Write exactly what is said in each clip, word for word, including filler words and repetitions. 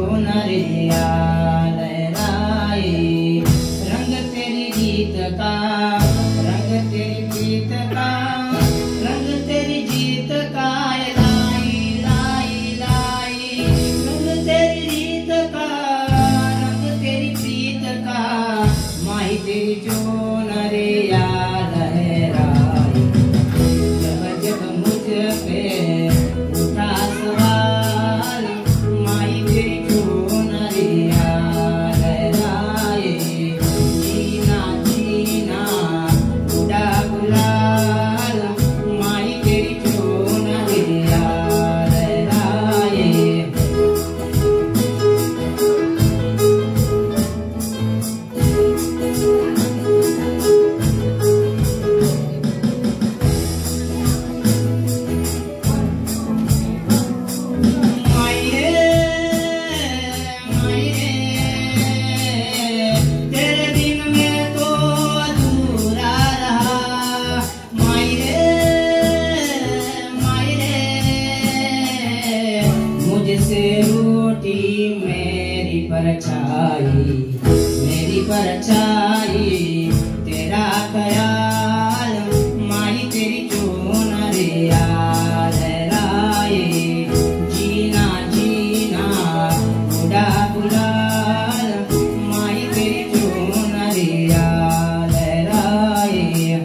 चोनरिया लहराए, रंग तेरी जीत का, रंग तेरी जीत का, रंग तेरी जीत का, लाई लाई लाई, रंग तेरी जीत का, रंग तेरी प्रीत का, माही तेरी चोनरिया लहराए, जब जब मुझ पे उठा सवाल, माही तेरी चोनरिया लहराए, जीना जीना उड़ा गुलाल, माही तेरी चोनरिया लहराए। मुझसे रूठी मेरी परछाई, मेरी परछाई, तेरा ख्याल, माही तेरी चोनरिया लहराए, जीना जीना उड़ा गुलाल, माही तेरी चोनरिया लहराए।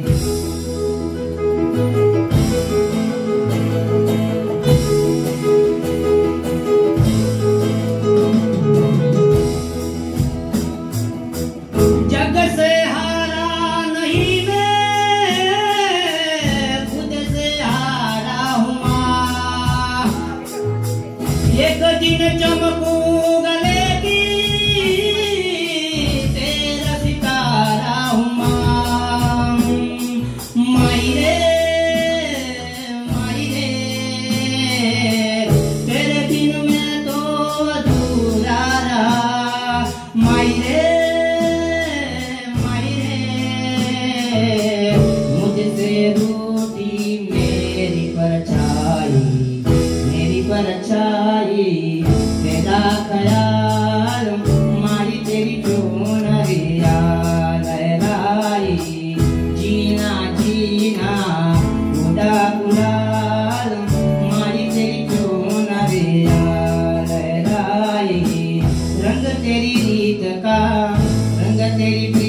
जग से हारा नहीं मैं, खुद से हारा हूँ माँ, एक दिन चमकूं गले की, तेरा सितारा हूँ माँ, माई रे माई रे, तेरे बिन मैं तो अधूरा रहा, माई रे मुझसे रूठी मेरी परछाई, मेरी परछाई, तेरा ख्याल, माही तेरी चोनरिया लहराई, जीना जीना उड़ा गुलाल, माही तेरी चोनरिया लहराई, रंग तेरी रीत का, रंग तेरी